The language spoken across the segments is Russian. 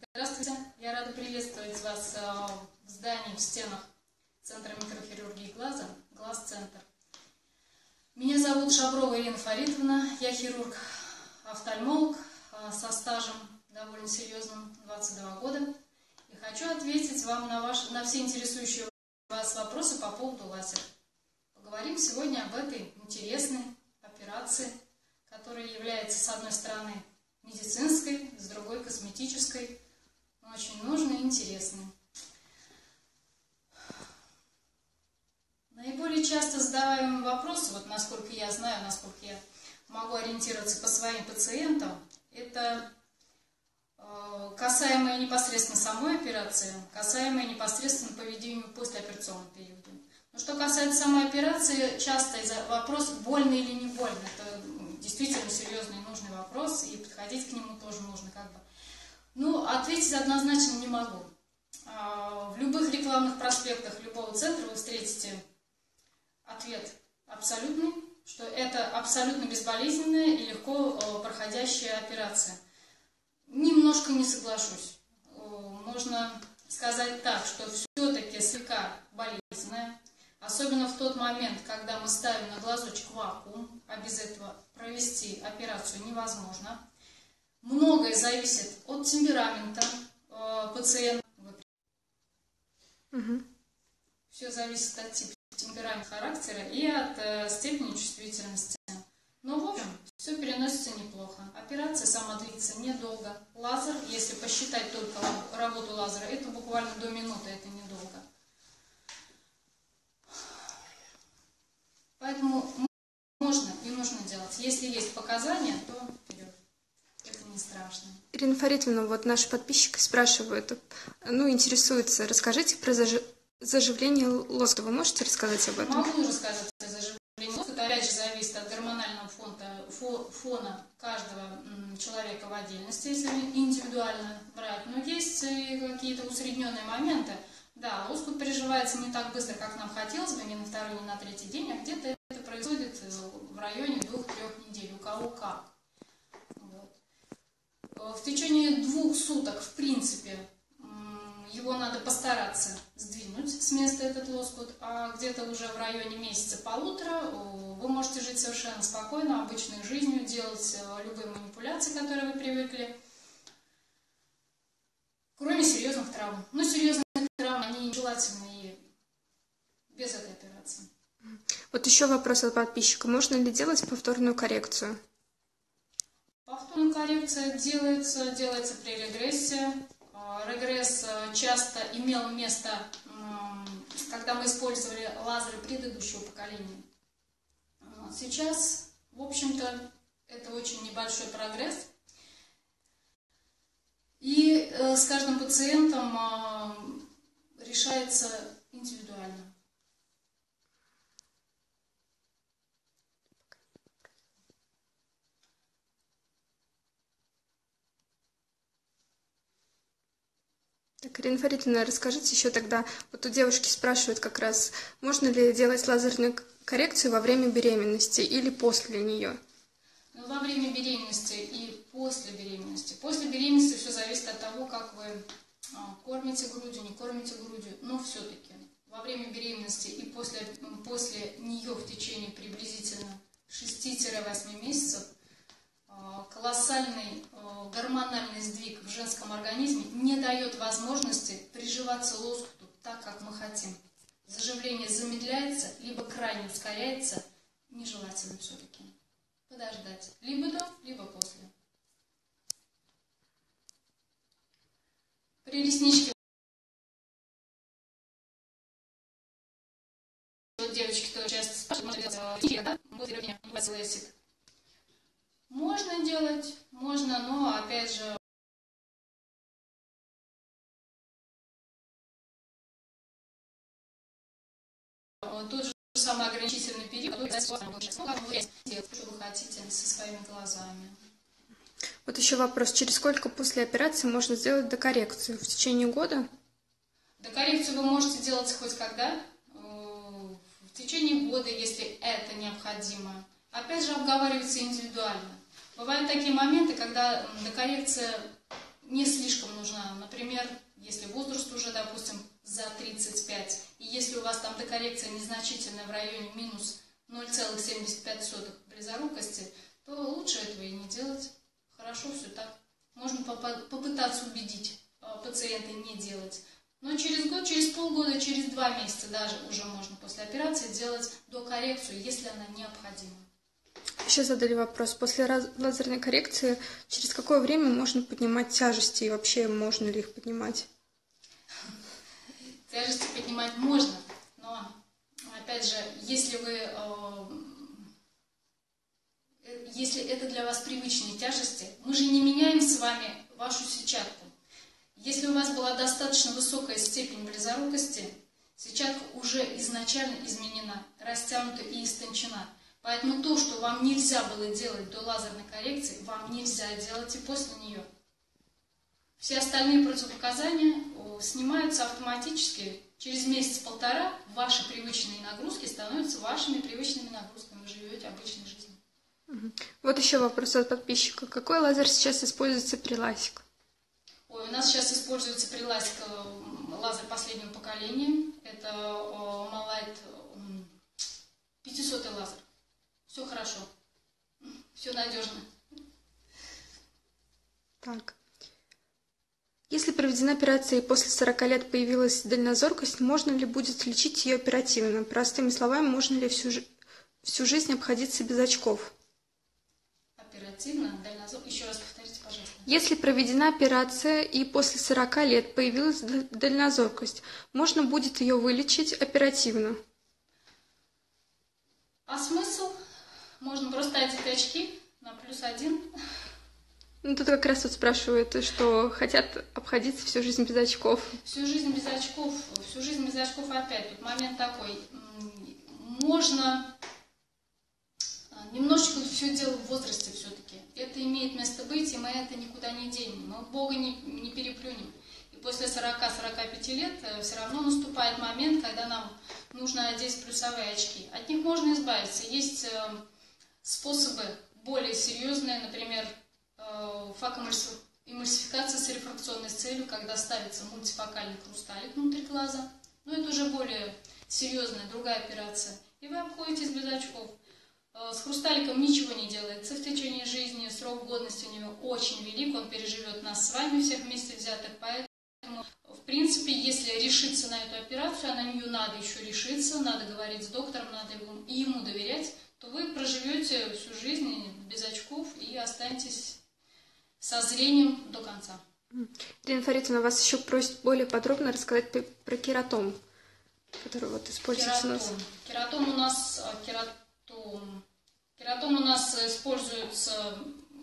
Здравствуйте, я рада приветствовать вас в здании, в стенах Центра микрохирургии глаза, Глаз-центр. Меня зовут Шаврова Ирина Фаритовна, я хирург-офтальмолог со стажем довольно серьезным, 22 года. И хочу ответить вам на все интересующие вас вопросы по поводу лазера. Поговорим сегодня об этой интересной операции, которая является, с одной стороны, медицинской, с другой косметической, но очень нужной и интересной. Наиболее часто задаваемый вопрос, вот насколько я знаю, насколько я могу ориентироваться по своим пациентам, это касаемое непосредственно самой операции, касаемое непосредственно поведению в послеоперационном периоде. Но что касается самой операции, часто вопрос, больно или не больно, это действительно серьезный и нужный вопрос, и подходить к нему тоже нужно как бы. Ну, ответить однозначно не могу. В любых рекламных проспектах любого центра вы встретите ответ абсолютный, что это абсолютно безболезненная и легко проходящая операция. Немножко не соглашусь. Можно сказать так, что все-таки слегка болезненная, особенно в тот момент, когда мы ставим на глазочек вакуум, а без этого провести операцию невозможно. Многое зависит от темперамента пациента. Все зависит от типа темперамента, характера и от степени чувствительности. Но, в общем, все переносится неплохо. Операция сама длится недолго. Лазер, если посчитать только работу лазера, это буквально до минуты, это недолго. Поэтому можно и нужно делать. Если есть показания, то вперед. Это не страшно. Ирина Фаритовна, вот наши подписчики спрашивают, интересуются, расскажите про заживление лоскута. Вы можете рассказать об этом? Могу рассказать о заживлении лоскута. Опять же, зависит от гормонального фона каждого человека в отдельности, если индивидуально брать. Но есть и какие-то усредненные моменты. Да, лоскут приживается не так быстро, как нам хотелось бы, ни на второй, ни на третий день, а где-то это происходит в районе 2-3 недель, у кого как. Вот. В течение 2 суток, в принципе, его надо постараться сдвинуть с места, этот лоскут, а где-то уже в районе месяца-полутора вы можете жить совершенно спокойно, обычной жизнью, делать любые манипуляции, которые вы привыкли, кроме серьезных травм. Но серьезные травмы, они желательны и без этой операции. Вот еще вопрос от подписчика. Можно ли делать повторную коррекцию? Повторная коррекция делается при регрессе. Регресс часто имел место, когда мы использовали лазеры предыдущего поколения. Сейчас, в общем-то, это очень небольшой прогресс. И с каждым пациентом решается индивидуально. Так, Ирина Фаритовна, расскажите еще тогда, вот у девушки спрашивают как раз, можно ли делать лазерную коррекцию во время беременности или после нее? Во время беременности и после беременности. После беременности все зависит от того, как вы кормите грудью, не кормите грудью, но все-таки во время беременности и после нее в течение приблизительно 6-8 месяцев колоссальный гормональный сдвиг в женском организме не дает возможности приживаться лоскуту так, как мы хотим. Заживление замедляется, либо крайне ускоряется, нежелательно все-таки подождать. Либо до, либо после. При ресничке девочки тоже часто спрашивают, можно делать, можно, но опять же тот же самый ограничительный период, что вы хотите со своими глазами. Вот еще вопрос, через сколько после операции можно сделать докоррекцию? В течение года? Докоррекцию вы можете делать хоть когда, в течение года, если это необходимо. Опять же, обговаривается индивидуально. Бывают такие моменты, когда докоррекция не слишком нужна например, если возраст уже, допустим, за 35, и если у вас там докоррекция незначительная в районе минус 0,75 близорукости, то лучше этого и не делать. Хорошо все так. Можно попытаться убедить пациента не делать. Но через год, через полгода, через 2 месяца даже уже можно после операции делать докоррекцию, если она необходима. Еще задали вопрос. После лазерной коррекции через какое время можно поднимать тяжести и вообще можно ли их поднимать? Тяжести поднимать можно, но, опять же, если это для вас привычные тяжести, мы же не меняем с вами вашу сетчатку. Если у вас была достаточно высокая степень близорукости, сетчатка уже изначально изменена, растянута и истончена. Поэтому то, что вам нельзя было делать до лазерной коррекции, вам нельзя делать и после нее. Все остальные противопоказания снимаются автоматически. Через месяц-полтора ваши привычные нагрузки становятся вашими привычными нагрузками. Вы живете обычной жизнью. Вот еще вопрос от подписчика. Какой лазер сейчас используется при ласик? У нас сейчас используется при ласик лазер последнего поколения. Это Малайт 500 лазер. Все хорошо, все надежно. Так. Если проведена операция и после 40 лет появилась дальнозоркость, можно ли будет лечить ее оперативно? Простыми словами, можно ли всю жизнь обходиться без очков? Оперативно? Дальнозоркость? Еще раз повторите, пожалуйста. Если проведена операция и после 40 лет появилась дальнозоркость, можно будет ее вылечить оперативно? А смысл? Можно просто одеть очки на +1. Ну, тут как раз вот спрашивают, что хотят обходиться всю жизнь без очков. Всю жизнь без очков опять. Тут момент такой. Можно немножечко все дело в возрасте все-таки. Это имеет место быть, и мы это никуда не денем. Мы Бога не переплюнем. И после 40-45 лет все равно наступает момент, когда нам нужно одеть плюсовые очки. От них можно избавиться. Есть способы более серьезные, например, факоэмульсификация с рефракционной целью, когда ставится мультифокальный хрусталик внутрь глаза. Но это уже более серьезная, другая операция. И вы обходитесь без очков. С хрусталиком ничего не делается в течение жизни, срок годности у него очень велик, он переживет нас с вами всех вместе взятых, поэтому, в принципе, если решиться на эту операцию, а на нее надо еще решиться, надо говорить с доктором, надо ему доверять, то вы проживете всю жизнь без очков и останетесь со зрением до конца. Ирина Фаритовна, вас еще просят более подробно рассказать про кератом, который вот используется у нас. Кератом у нас используется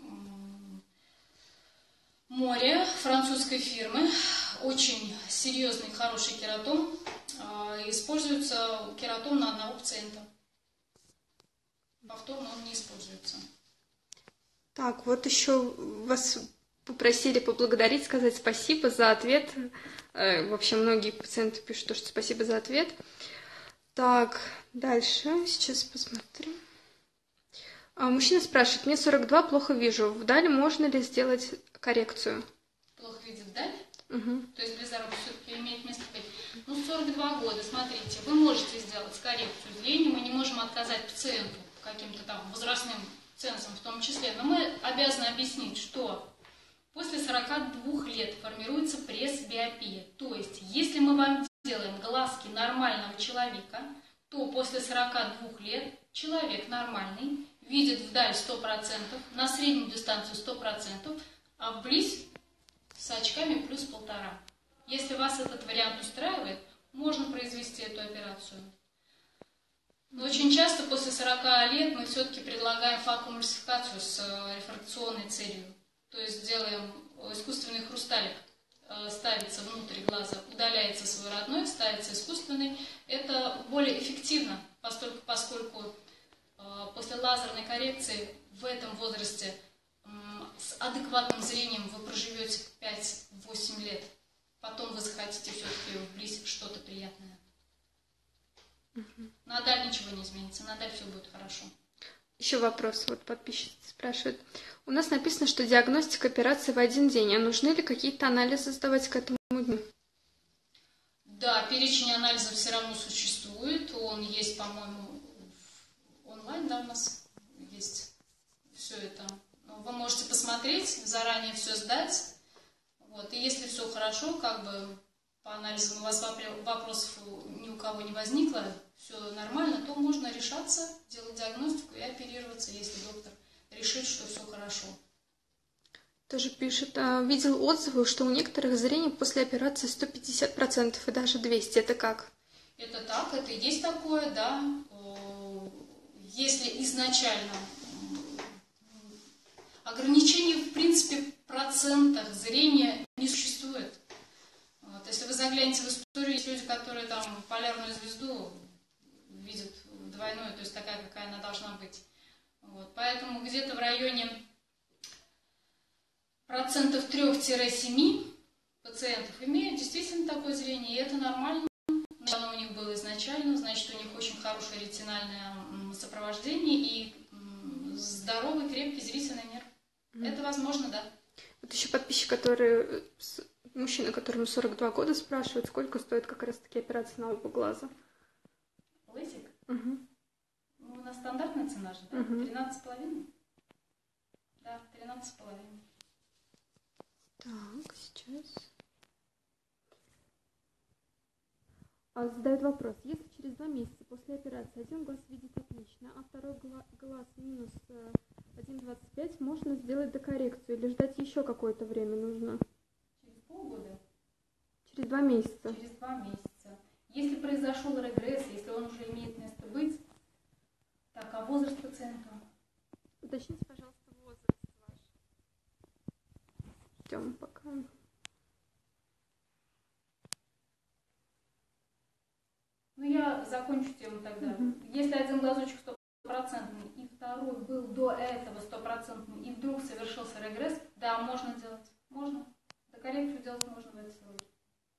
море французской фирмы, очень серьезный, хороший кератом. Используется кератом на одного пациента. Повторно он не используется. Так, вот еще вас попросили поблагодарить, сказать спасибо за ответ. Вообще многие пациенты пишут, что спасибо за ответ. Так, дальше, сейчас посмотрим. Мужчина спрашивает, мне 42, плохо вижу. Вдаль можно ли сделать коррекцию? Плохо видит вдаль? Угу. То есть близорукость все-таки имеет место быть. 42 года, смотрите, вы можете сделать коррекцию зрения, мы не можем отказать пациенту каким-то там возрастным цензом в том числе, но мы обязаны объяснить, что после 42 лет формируется пресбиопия. То есть, если мы вам делаем глазки нормального человека, то после 42 лет человек нормальный видит вдаль 100%, на среднюю дистанцию 100%, а вблизь с очками плюс 1,5. Если вас этот вариант устраивает, можно произвести эту операцию. Но очень часто после 40 лет мы все-таки предлагаем факоэмульсификацию с рефракционной целью. То есть делаем искусственный хрусталик, ставится внутрь глаза, удаляется свой родной, ставится искусственный. Это более эффективно, поскольку после лазерной коррекции в этом возрасте с адекватным зрением вы проживете 5-8 лет. Потом вы захотите все-таки вблизь что-то приятное. На даль ничего не изменится, на даль все будет хорошо. Еще вопрос, вот подписчица спрашивает. У нас написано, что диагностика операции в один день. А нужны ли какие-то анализы сдавать к этому дню? Да, перечень анализов все равно существует. Он есть, по-моему, онлайн, да, у нас есть все это. Вы можете посмотреть, заранее все сдать. Вот. И если все хорошо, как бы по анализам у вас вопросов ни у кого не возникло, все нормально, то можно решаться, делать диагностику и оперироваться, если доктор решит, что все хорошо. Тоже пишет, видел отзывы, что у некоторых зрение после операции 150% и даже 200%. Это как? Это так, это и есть такое, да. Если изначально ограничений, в принципе, в процентах зрения не существует. Вот. Если вы заглянете в историю, есть люди, которые там полярную звезду видят двойную, то есть такая, какая она должна быть. Вот. Поэтому где-то в районе 3-7% пациентов имеют действительно такое зрение, и это нормально. Оно у них было изначально, значит, у них очень хорошее ретинальное сопровождение и здоровый, крепкий зрительный нерв. Это возможно, да. Вот еще подписчик, мужчина, которому 42 года, спрашивает, сколько стоит как раз-таки операция на оба глаза. Лысик? Угу. Ну, у нас стандартная цена же, да? 13,5? Да, 13,5. Так, сейчас. Задает вопрос. Если через 2 месяца после операции один глаз видит отлично, а второй глаз минус 1,25, можно сделать докоррекцию или ждать еще какое-то время нужно? Через полгода? Через 2 месяца. Через 2 месяца. Если произошел регресс, если он уже имеет место быть, так, а возраст пациента? Уточните, пожалуйста, возраст ваш. Ждем пока. Ну, я закончу тему тогда. Если один глазочек 100% и второй был до этого 100% и вдруг совершился регресс, да, можно делать. Можно. Докоррекцию делать можно в эти сроки.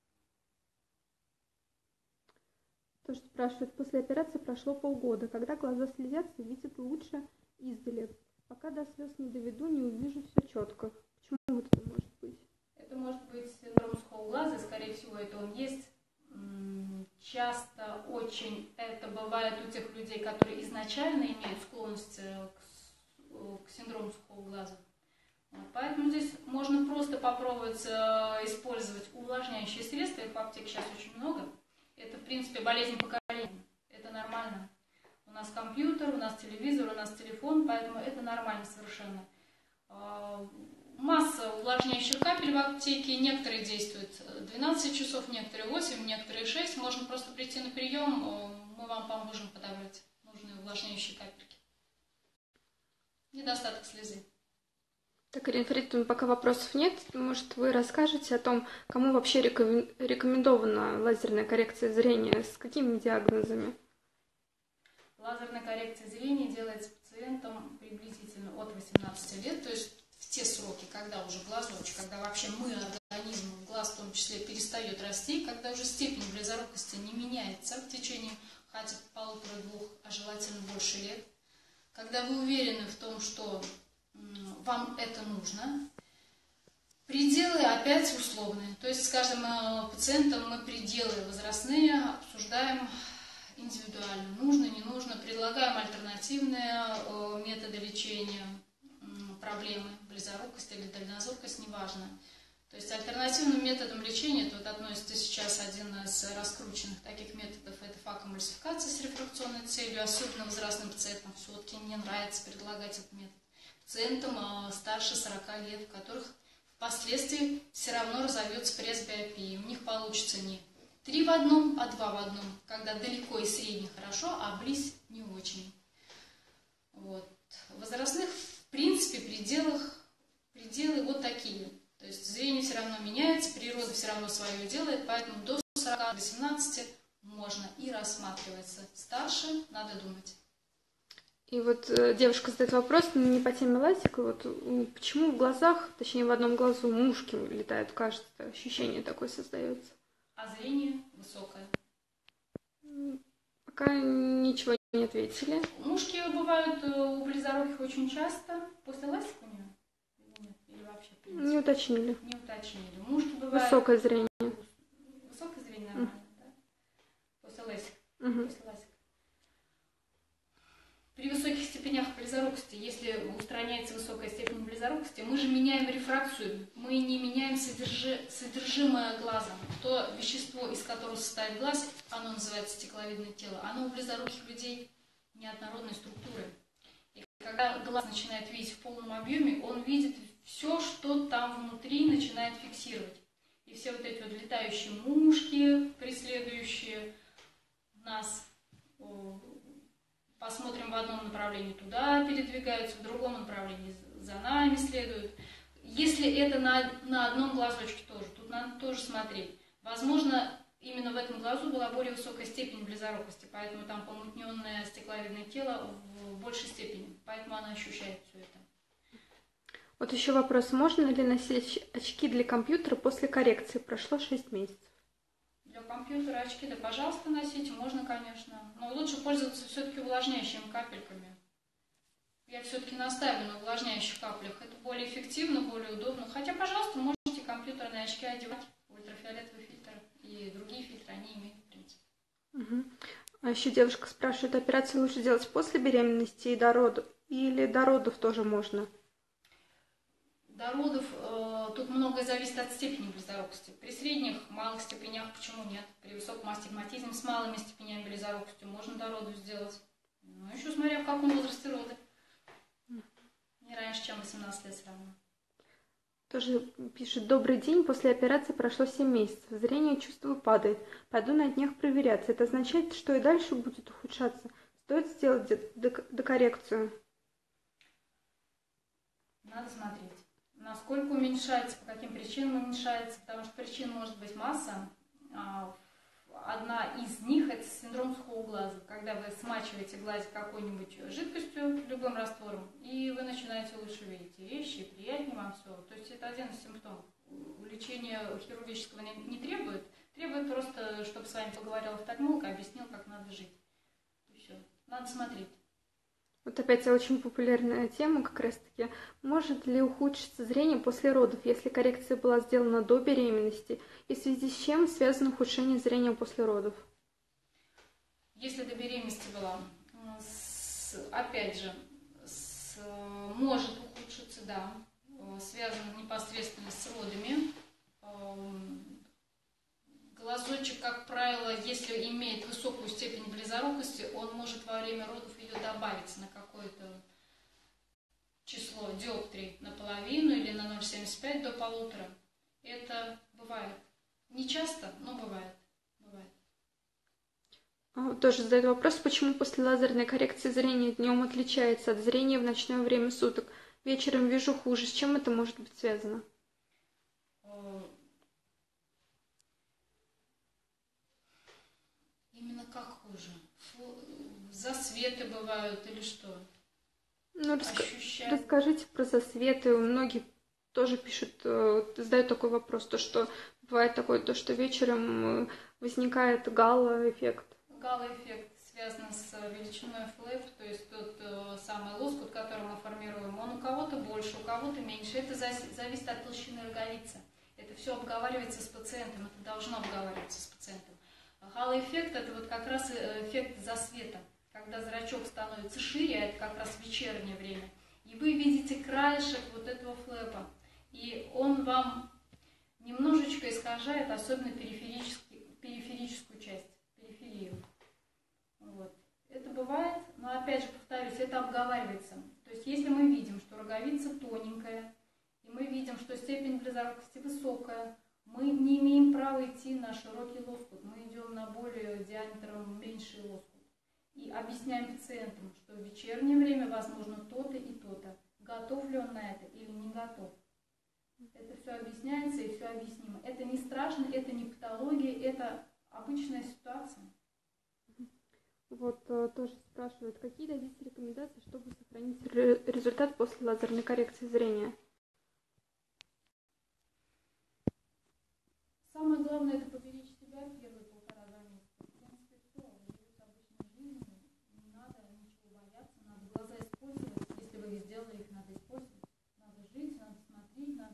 Тоже спрашивают, после операции прошло полгода. Когда глаза слезятся, видят лучше издали. Пока до слез не доведу, не увижу все четко. Почему вот это может быть? Это может быть синдром сухого глаза, и, скорее всего, это он есть. Часто очень это бывает у тех людей, которые изначально имеют склонность к синдрому сухого глаза. Поэтому здесь можно просто попробовать использовать увлажняющие средства, их в аптеке сейчас очень много. Это, в принципе, болезнь поколения, это нормально. У нас компьютер, у нас телевизор, у нас телефон, поэтому это нормально совершенно. Масса увлажняющих капель в аптеке, некоторые действуют 12 часов, некоторые 8, некоторые 6. Можно просто прийти на прием, мы вам поможем подобрать нужные увлажняющие капельки. Недостаток слезы. Так, Ирина Фаритовна, пока вопросов нет, может, вы расскажете о том, кому вообще рекомендована лазерная коррекция зрения, с какими диагнозами? Лазерная коррекция зрения делается пациентам приблизительно от 18 лет, то есть в те сроки, когда уже глазочек, когда вообще организм, глаз в том числе, перестает расти, когда уже степень близорукости не меняется в течение хотя бы 1,5-2, а желательно больше лет, когда вы уверены в том, что вам это нужно. Пределы опять условные, то есть с каждым пациентом мы пределы возрастные обсуждаем индивидуально, нужно, не нужно, предлагаем альтернативные методы лечения проблемы, близорукость или дальнозоркость, неважно. То есть альтернативным методом лечения, тут относится сейчас один из раскрученных таких методов, это факоэмульсификация с рефракционной целью, особенно возрастным пациентам все-таки не нравится предлагать этот метод. Пациентам старше 40 лет, у которых впоследствии все равно разовьется пресбиопия, у них получится не 3 в одном, а 2 в одном, когда далеко и средне хорошо, а близь не очень. Вот. Возрастных, в принципе, пределы вот такие. То есть зрение все равно меняется, природа все равно свое делает, поэтому до 40, до 17 можно и рассматривается. Старше надо думать. И вот девушка задает вопрос, не по теме лазика, вот почему в глазах, точнее в одном глазу мушки летают, кажется, ощущение такое создается. А зрение высокое. Пока ничего не ответили. Мушки бывают у близоруких очень часто, после лазика у нее. вообще, в принципе? Не уточнили. Не уточнили. Мушки бывают... Высокое зрение. Высокое зрение нормально, да? После ласика. Угу. После ласика. При высоких степенях близорукости, если устраняется высокая степень близорукости, мы же меняем рефракцию, мы не меняем содержимое глаза. То вещество, из которого состоит глаз, оно называется стекловидное тело, оно у близоруких людей неоднородной структуры. И когда глаз начинает видеть в полном объеме, он видит все, что там внутри начинает фиксировать. И все вот эти вот летающие мушки, преследующие нас, посмотрим в одном направлении, туда передвигаются, в другом направлении за нами следуют. Если это на одном глазочке тоже, тут надо тоже смотреть. Возможно, именно в этом глазу была более высокая степень близорукости, поэтому там помутненное стекловидное тело в большей степени, поэтому она ощущает все это. Вот еще вопрос, можно ли носить очки для компьютера после коррекции? Прошло 6 месяцев. Для компьютера очки, да, пожалуйста, носите, можно, конечно. Но лучше пользоваться все-таки увлажняющими капельками. Я все-таки настаиваю на увлажняющих каплях. Это более эффективно, более удобно. Хотя, пожалуйста, можете компьютерные очки одевать. Ультрафиолетовый фильтр и другие фильтры, они имеют, в принципе. Угу. А еще девушка спрашивает, операцию лучше делать после беременности и до родов? Или до родов тоже можно? До родов тут многое зависит от степени близорукости. При средних, малых степенях почему нет? При высоком астигматизме с малыми степенями близорукости можно до родов сделать. Ну, еще смотря в каком возрасте роды. Не раньше, чем 18 лет все равно. Тоже пишет, добрый день, после операции прошло 7 месяцев, зрение чувствую падает, пойду на днях проверяться. Это означает, что и дальше будет ухудшаться? Стоит сделать докоррекцию? Надо смотреть. Насколько уменьшается, по каким причинам уменьшается, потому что причин может быть масса. Одна из них – это синдром сухого глаза, когда вы смачиваете глазик какой-нибудь жидкостью, любым раствором, и вы начинаете лучше видеть вещи, и приятнее вам все. То есть это один из симптомов. Лечения хирургического не требует, требует просто, чтобы с вами поговорил офтальмолог и объяснил, как надо жить. И все. Надо смотреть. Вот опять очень популярная тема как раз-таки. Может ли ухудшиться зрение после родов, если коррекция была сделана до беременности? И в связи с чем связано ухудшение зрения после родов? Если до беременности была, опять же, может ухудшиться, да, связано непосредственно с родами. Глазочек, как правило, если имеет высокую степень близорукости, он может во время родов ее добавить на какое-то число диоптрий наполовину или на 0,75 до 1,5. Это бывает. Не часто, но бывает. Тоже задают вопрос, почему после лазерной коррекции зрения днем отличается от зрения в ночное время суток. Вечером вижу хуже. С чем это может быть связано? Именно как хуже? Засветы бывают или что? Ну, расскажите про засветы. Многие тоже пишут, задают такой вопрос, то что бывает такое, то что вечером возникает гало-эффект. Гало-эффект связан с величиной флэп, то есть тот самый лоскут, который мы формируем, он у кого-то больше, у кого-то меньше. Это зависит от толщины роговицы. Это все обговаривается с пациентом, это должно обговариваться с пациентом. Гало-эффект – это вот как раз эффект засвета, когда зрачок становится шире, а это как раз вечернее время, и вы видите краешек вот этого флэпа, и он вам немножечко искажает, особенно периферическую часть, периферию. Вот. Это бывает, но опять же повторюсь, это обговаривается. То есть если мы видим, что роговица тоненькая, и мы видим, что степень близорукости высокая, мы не имеем права идти на широкий лоскут, мы идем на более диаметром меньший лоскут. И объясняем пациентам, что в вечернее время возможно то-то и то-то. Готов ли он на это или не готов. Это все объясняется и все объяснимо. Это не страшно, это не патология, это обычная ситуация. Вот тоже спрашивают, какие дадите рекомендации, чтобы сохранить результат после лазерной коррекции зрения? Самое главное – это поберечь себя первые 1,5-2 месяца. В принципе, все, вы живете обычной жизнью, не надо ничего бояться, надо глаза использовать. Если вы их сделали, их надо использовать. Надо жить, надо смотреть, надо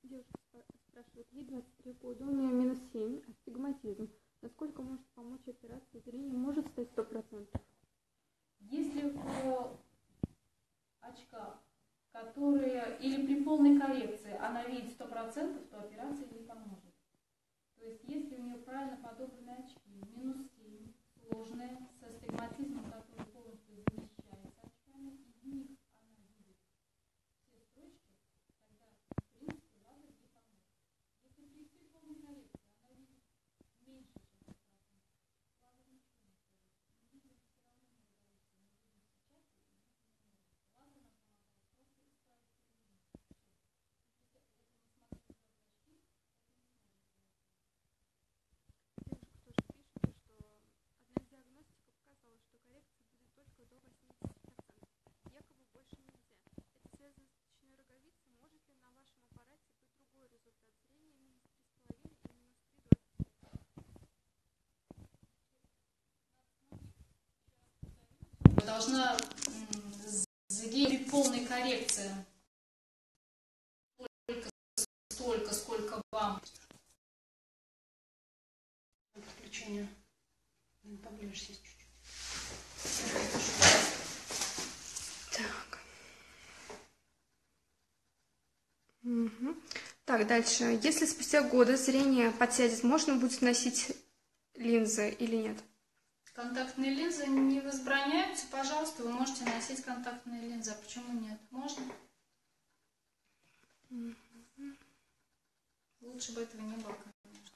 девушка спрашивает, ей 23 года, у нее -7, астигматизм. Насколько может помочь операция зрения? Может стать 100%? Если в очках, которые или при полной коррекции она видит 100%, то операция ей поможет. То есть если у нее правильно подобраны очки, -7, сложные, с астигматизмом, который полностью замещается очками, и в них она видит все строчки, тогда, в принципе, лазер ей поможет. Если при полной коррекции она видит меньше, чем 100%, лазер ничего не стоит. Мы видим все равно недовольствие, мы видим сейчас, и мы не поможем. Лазер нам помогает просто исправить телевизор. Все. Если это не смотреть в очки, это не сможет сделать. Девушка тоже пишет, что одна диагностика показала, что коррекция будет только до 80%. Якобы больше нельзя. Это связано с точной роговицей. Может ли на вашем аппарате быть другой результат зрения -3,5 и -3,25? Должна зрение при полной коррекции столько, сколько вам. Подключение. Поближе сесть чуть-чуть. Так. Угу. Так, дальше. Если спустя годы зрение подсядет, можно будет носить линзы или нет? Контактные линзы не возбраняются. Пожалуйста, вы можете носить контактные линзы. А почему нет? Можно. Лучше бы этого не было, конечно.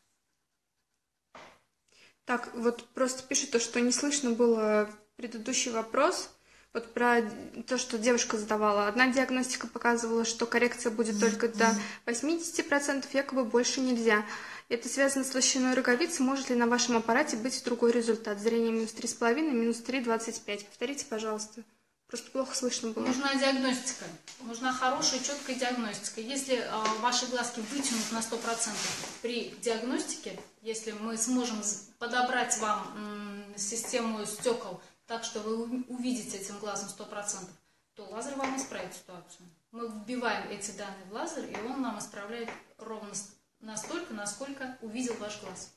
Так, вот просто пишет то, что не слышно было предыдущий вопрос. Вот про то, что девушка задавала. Одна диагностика показывала, что коррекция будет только до 80%, якобы больше нельзя. Это связано с толщиной роговицы. Может ли на вашем аппарате быть другой результат? Зрение -3,5, -3,25. Повторите, пожалуйста. Просто плохо слышно было. Нужна диагностика. Нужна хорошая, четкая диагностика. Если ваши глазки вытянут на 100%, при диагностике, если мы сможем подобрать вам систему стекол так, что вы увидите этим глазом 100%, то лазер вам исправит ситуацию. Мы вбиваем эти данные в лазер, и он нам исправляет ровно настолько, насколько увидел ваш глаз.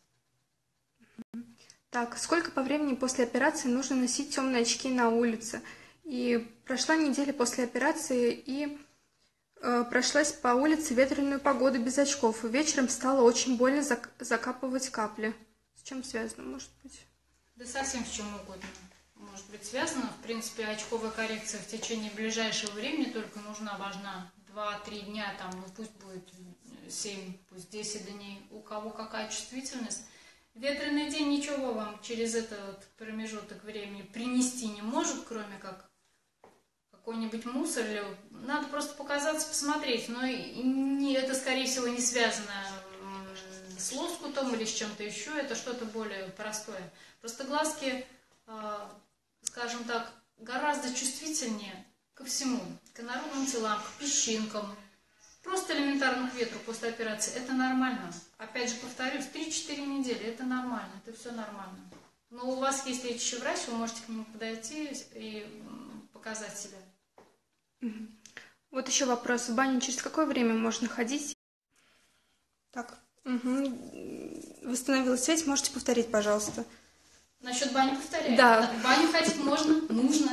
Так, сколько по времени после операции нужно носить темные очки на улице? И прошла неделя после операции, и прошлась по улице ветреную погоду без очков. И вечером стало очень больно закапывать капли. С чем связано, может быть? Да совсем с чем угодно. Может быть связано. В принципе, очковая коррекция в течение ближайшего времени только важна 2-3 дня, там, ну пусть будет 7, пусть 10 дней. У кого какая чувствительность. Ветреный день ничего вам через этот промежуток времени принести не может, кроме как какой-нибудь мусор. Или... Надо просто показаться, посмотреть. Но это, скорее всего, не связано с лоскутом или с чем-то еще. Это что-то более простое. Просто глазки, скажем так, гораздо чувствительнее ко всему. К инородным телам, к песчинкам. Просто элементарно к ветру после операции. Это нормально. Опять же, повторюсь, 3-4 недели. Это нормально. Это все нормально. Но у вас есть лечащий врач, вы можете к нему подойти и показать себя. Вот еще вопрос. В баню через какое время можно ходить? Так, восстановилась связь. Можете повторить, пожалуйста? Насчет бани повторяю. Да. В баню ходить можно, нужно.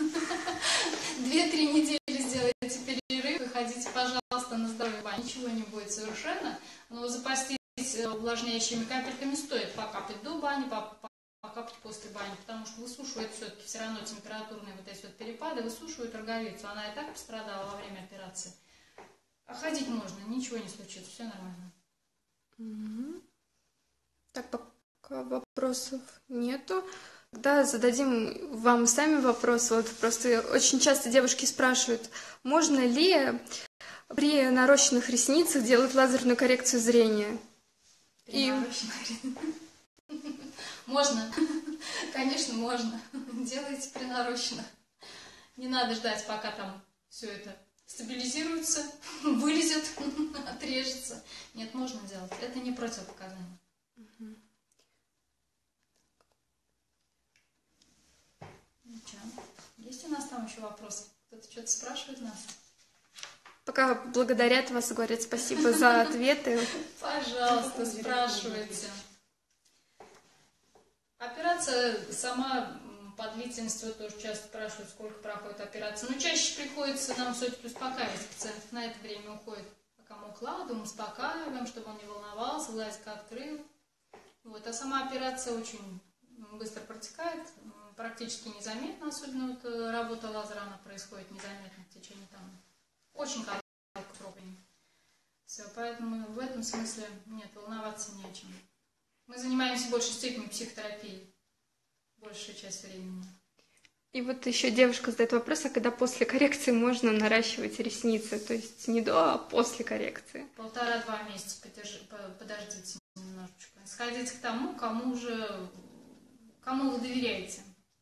2-3 недели сделайте перерыв и ходите, пожалуйста, на здоровье в баню. Ничего не будет совершенно, но запастись увлажняющими капельками стоит покапать до бани, покапать после бани, потому что высушивает все-таки все равно температурные вот эти вот перепады, высушивают роговицу. Она и так пострадала во время операции. А ходить можно, ничего не случится, все нормально. Так, пока вопросов нету. Да, зададим вам сами вопрос. Вот просто очень часто девушки спрашивают, можно ли при нарощенных ресницах делать лазерную коррекцию зрения? Можно, конечно, можно. Делайте при нарощенных. Не надо ждать, пока там все это стабилизируется, вылезет, отрежется. Нет, можно делать. Это не противопоказание. Ну что, есть у нас там еще вопросы? Кто-то что-то спрашивает нас? пока благодарят вас, говорят спасибо за ответы. Пожалуйста, спрашивайте. Операция сама по длительности тоже часто спрашивают, сколько проходит операция. Но чаще приходится нам все-таки успокаивать пациентов. На это время уходит, пока мы укладываем, успокаиваем, чтобы он не волновался, глазик открыл. Вот. А сама операция очень быстро протекает, практически незаметно, особенно вот работа лазера, она происходит незаметно в течение там очень короткого времени. Все, поэтому в этом смысле нет, волноваться не о чем. Мы занимаемся в большей степени психотерапией, большую часть времени. И вот еще девушка задает вопрос, а когда после коррекции можно наращивать ресницы? То есть не до, а после коррекции? 1,5-2 месяца подождите немножечко. Сходите к тому, кому вы доверяете.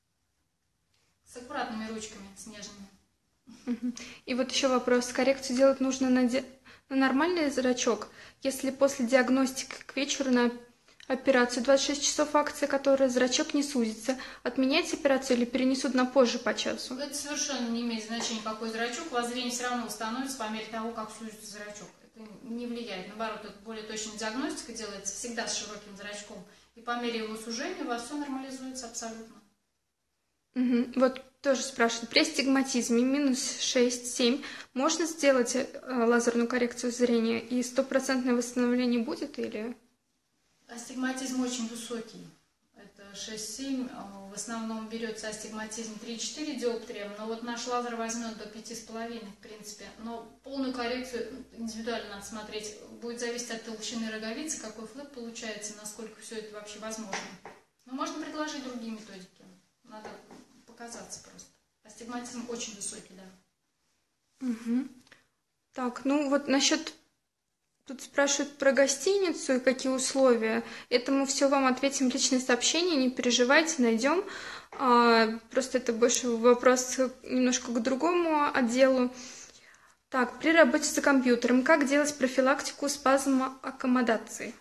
С аккуратными ручками, с нежными. И вот еще вопрос. Коррекцию делать нужно на нормальный зрачок? Если после диагностики к вечеру на операцию 26 часов акции, которая зрачок не сузится, отменять операцию или перенесут на позже по часу? Это совершенно не имеет значения, какой зрачок. У вас зрение все равно восстановится по мере того, как сузится зрачок. Это не влияет. Наоборот, это более точная диагностика делается всегда с широким зрачком. И по мере его сужения у вас все нормализуется абсолютно. Вот тоже спрашивают, при астигматизме минус 6-7 можно сделать лазерную коррекцию зрения и 100% восстановление будет или? Астигматизм очень высокий. Это 6-7. В основном берется астигматизм 3-4 диоптрия, но вот наш лазер возьмет до 5,5 в принципе. Но полную коррекцию индивидуально надо смотреть. Будет зависеть от толщины роговицы, какой флэп получается, насколько все это вообще возможно. Но можно предложить другие методики. Надо показаться просто. Астигматизм очень высокий, да. Так, ну вот насчет... Тут спрашивают про гостиницу и какие условия. Это мы все вам ответим в личные сообщения, не переживайте, найдем. Просто это больше вопрос немножко к другому отделу. Так, при работе за компьютером, как делать профилактику спазма аккомодации?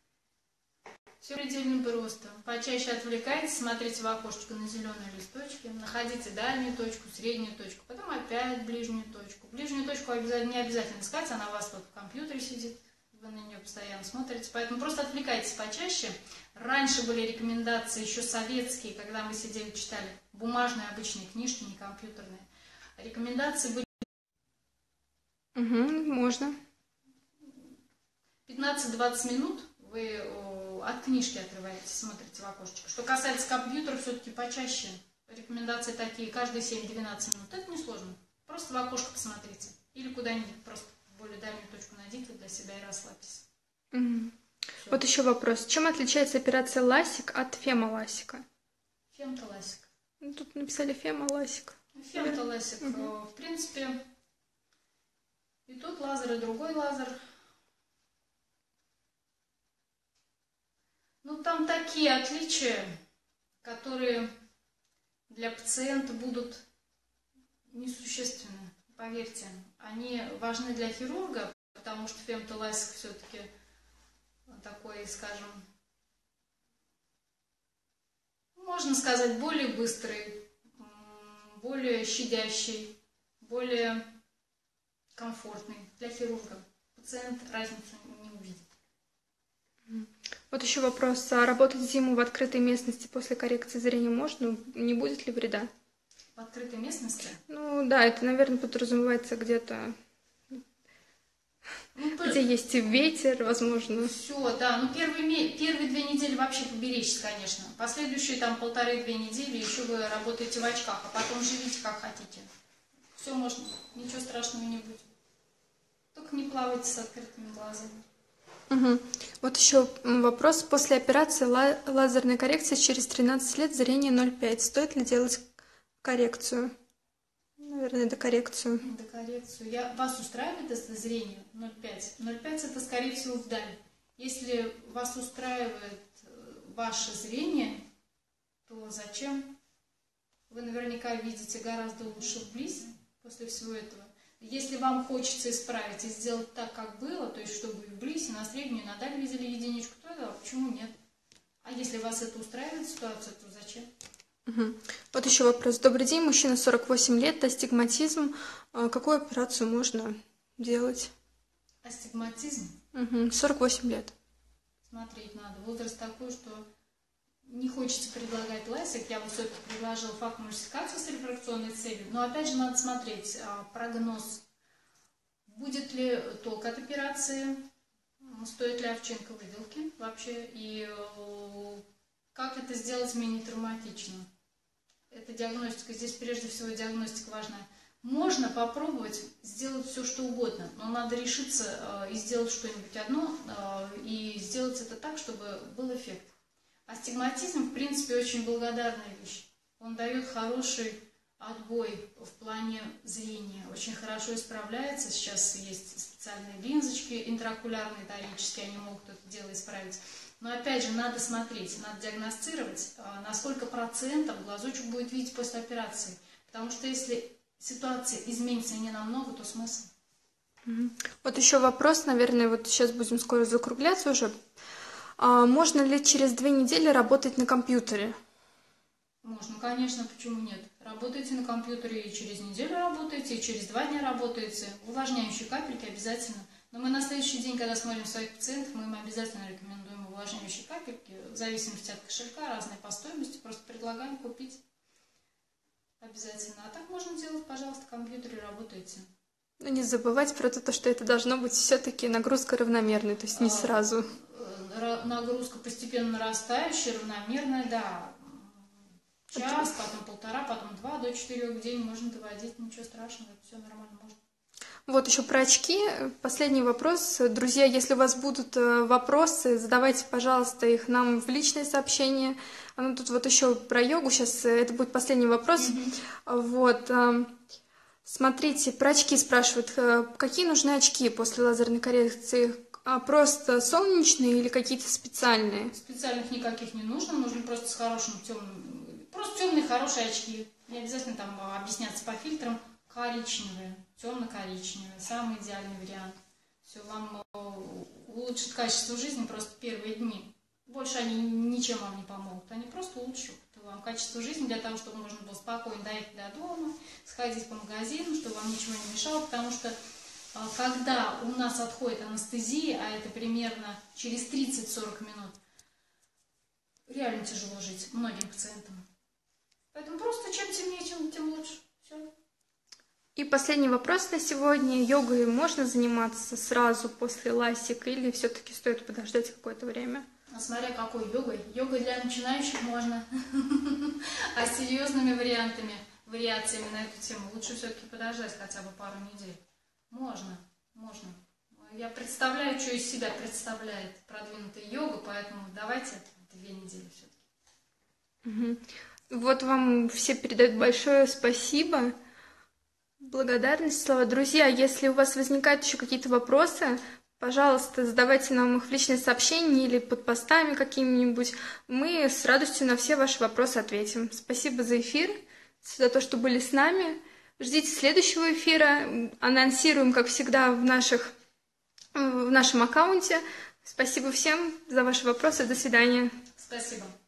Все предельно просто. Почаще отвлекайтесь, смотрите в окошечко на зеленые листочки, находите дальнюю точку, среднюю точку, потом опять ближнюю точку. Ближнюю точку не обязательно искать, она у вас вот в компьютере сидит, вы на нее постоянно смотрите, поэтому просто отвлекайтесь почаще. Раньше были рекомендации еще советские, когда мы сидели, читали бумажные обычные книжки, не компьютерные. Рекомендации были... Можно. 15-20 минут вы от книжки отрываетесь, смотрите в окошечко. Что касается компьютера, все-таки почаще. Рекомендации такие, каждые 7-12 минут. Это несложно. Просто в окошко посмотрите. Или куда-нибудь просто в более дальнюю точку найдите для себя и расслабьтесь. Вот еще вопрос. Чем отличается операция ласик от фемоласика? Фемтоласик. Ну, тут написали фемоласик. Фемтоласик, в принципе, и тот лазер, и другой лазер. Ну, там такие отличия, которые для пациента будут несущественны, поверьте. Они важны для хирурга, потому что фемтоласик все-таки такой, скажем, можно сказать, более быстрый, более щадящий, более комфортный для хирурга. Пациент разницу не увидит. Вот еще вопрос. А работать зиму в открытой местности после коррекции зрения можно? Не будет ли вреда? В открытой местности? Ну да, это, наверное, подразумевается где-то, где есть ветер, возможно. Все, да. Ну, первые 2 недели вообще поберечься, конечно. Последующие там 1,5-2 недели еще вы работаете в очках, а потом живите как хотите. Все можно, ничего страшного не будет. Только не плавайте с открытыми глазами. Вот еще вопрос. После операции лазерной коррекции через 13 лет зрение 0,5. Стоит ли делать коррекцию? Наверное, докоррекцию. Докоррекцию. Вас устраивает это зрение 0,5? 0,5 это, скорее всего, вдаль. Если вас устраивает ваше зрение, то зачем? Вы наверняка видите гораздо лучше вблизь после всего этого. Если вам хочется исправить и сделать так, как было, то есть чтобы и вблизь, и на среднюю, и на даль видели единичку, то да, почему нет? А если вас это устраивает ситуация, то зачем? Вот еще вопрос. Добрый день, мужчина 48 лет, астигматизм. Какую операцию можно делать? Астигматизм? 48 лет. Смотреть надо. Возраст такой, что не хочется предлагать ласик. Я бы все-таки предложила факомультификацию с репродукционной целью. Но опять же надо смотреть прогноз. Будет ли толк от операции? Стоит ли овчинка выделки вообще? И как это сделать менее травматично? Это диагностика. Здесь прежде всего диагностика важна. Можно попробовать сделать все, что угодно, но надо решиться и сделать что-нибудь одно, и сделать это так, чтобы был эффект. Астигматизм, в принципе, очень благодарная вещь. Он дает хороший отбой в плане зрения, очень хорошо исправляется. Сейчас есть специальные линзочки интраокулярные, торические, они могут это дело исправить. Но опять же, надо смотреть, надо диагностировать, на сколько процентов глазочек будет видеть после операции. Потому что если ситуация изменится не намного, то смысл. Вот еще вопрос, наверное, вот сейчас будем скоро закругляться уже. Можно ли через 2 недели работать на компьютере? Можно, конечно, почему нет? Работаете на компьютере и через неделю работаете, и через 2 дня работаете. Увлажняющие капельки обязательно. Но мы на следующий день, когда смотрим своих пациентов, мы им обязательно рекомендуем увлажняющие капельки, в зависимости от кошелька, разные по стоимости, просто предлагаем купить обязательно. А так можно делать, пожалуйста, в компьютере, работаете. Но не забывать про то, что это должно быть все-таки нагрузка равномерной, то есть не сразу. Нагрузка постепенно нарастающая, равномерная, да. Час, потом 1,5, потом 2 до 4 в день можно доводить, ничего страшного, это все нормально можно. Вот еще про очки. Последний вопрос. Друзья, если у вас будут вопросы, задавайте, пожалуйста, их нам в личные сообщения. Ну, тут вот еще про йогу сейчас, это будет последний вопрос. Вот. Смотрите, про очки спрашивают. Какие нужны очки после лазерной коррекции? Просто солнечные или какие-то специальные? Специальных никаких не нужно, нужно просто с хорошим темным, просто темные хорошие очки. Не обязательно там объясняться по фильтрам. Коричневые, темно-коричневые, самый идеальный вариант. Все, вам улучшит качество жизни просто первые дни. Больше они ничем вам не помогут, они просто улучшат вам качество жизни для того, чтобы можно было спокойно доехать до дома, сходить по магазинам, чтобы вам ничего не мешало, потому что когда у нас отходит анестезия, а это примерно через 30-40 минут, реально тяжело жить многим пациентам. Поэтому просто чем темнее, тем лучше. Все. И последний вопрос на сегодня. Йогой можно заниматься сразу после ласика или все-таки стоит подождать какое-то время? А смотря какой йогой. Йогой для начинающих можно. А с серьезными вариациями на эту тему лучше все-таки подождать хотя бы пару недель. Можно. Я представляю, что из себя представляет продвинутая йога, поэтому давайте 2 недели все-таки. Вот вам все передают большое спасибо. Благодарность, слова. Друзья, если у вас возникают еще какие-то вопросы, пожалуйста, задавайте нам их в личные сообщения или под постами какими-нибудь. Мы с радостью на все ваши вопросы ответим. Спасибо за эфир, за то, что были с нами. Ждите следующего эфира. Анонсируем, как всегда, в нашем аккаунте. Спасибо всем за ваши вопросы. До свидания. Спасибо.